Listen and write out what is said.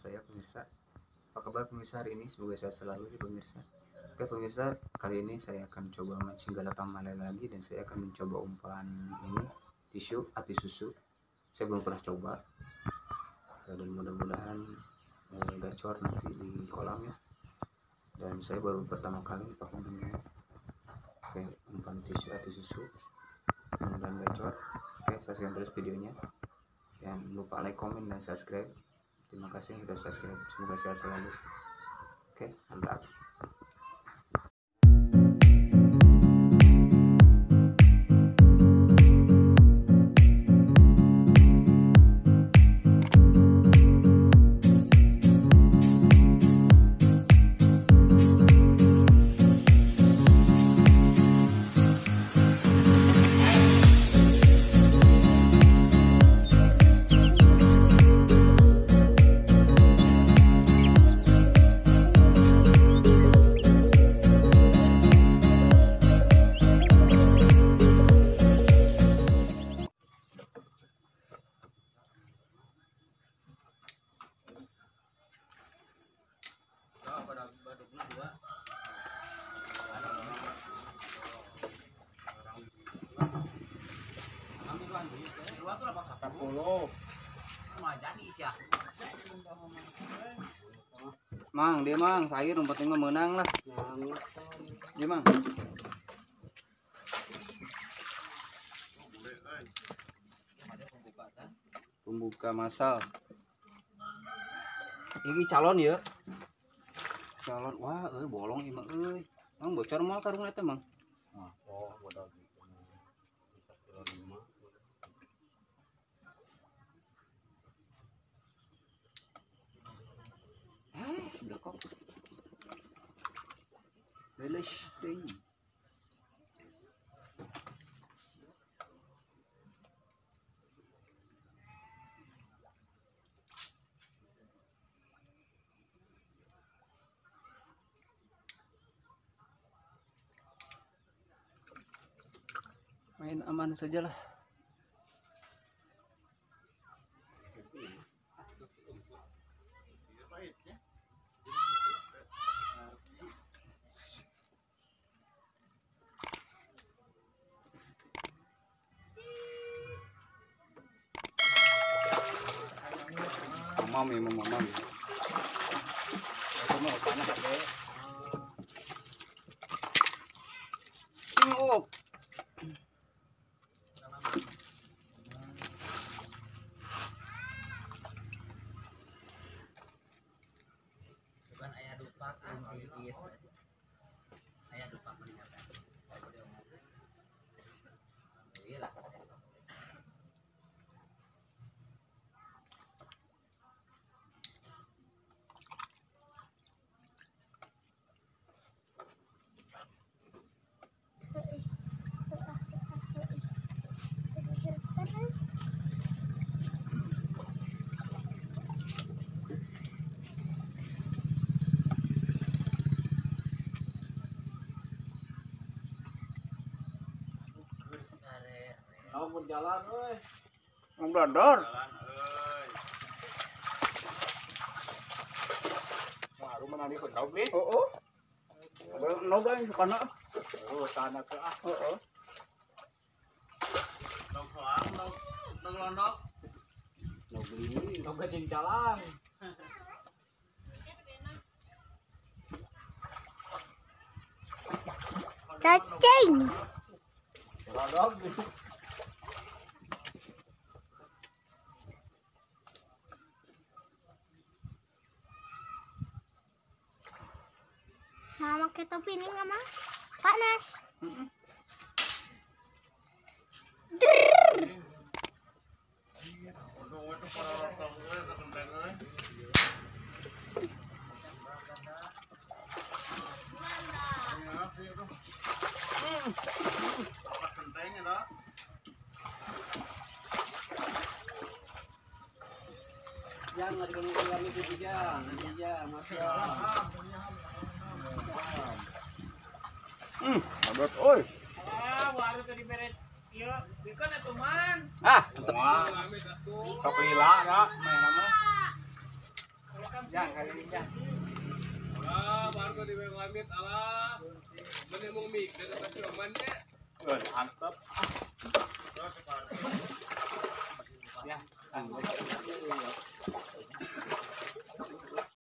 saya pemirsa. Apa kabar pemirsa hari ini? Semoga sehat selalu ya pemirsa. Oke pemirsa, kali ini saya akan coba mancing galak male lagi, dan saya akan mencoba umpan ini tisu ati susu. Saya belum pernah coba, dan mudah-mudahan gacor nanti di kolamnya. Dan saya baru pertama kali pakai ini. Oke, umpan tisu ati susu, mudah-mudahan gacor. Oke, saksikan terus videonya. Jangan lupa like, komen, dan subscribe. Terima kasih yang sudah subscribe. Semoga sehat selalu. Oke, mantap. Mang, dia mang, saya rumputnya menang lah. Dia mang. Pembuka masal. Ini calon ya. Calon, wah, bolong imah mang bocor mal karung eta mang. Oh, modal gitu. Sudah kok. Beles deh. Main aman sajalah. Mamam. Cinguk. Bukan ayah dupak anti ayah dupak meninggalkan. Iyalah. Mau jalan euy. Mang Blondor. Jalan euy. Baru menang di kau beli. Oh. Noga kana. Oh, tanah ke ah. Oh. Dong soang, dong londok. Mau beli. Dong kecing jalan. Cacing. Londok. Mama pakai topi ini nggak mah? Panas. Jangan diganggu itu jangan. Iya, masya. Abot oi. Baru tadi beret. Iya, bikin atuh man. Ah, Sok lila da main nama. Jang kali ini jang. Alah, baru di langit alah. Menimung mik dan kasih omannya. Mantap.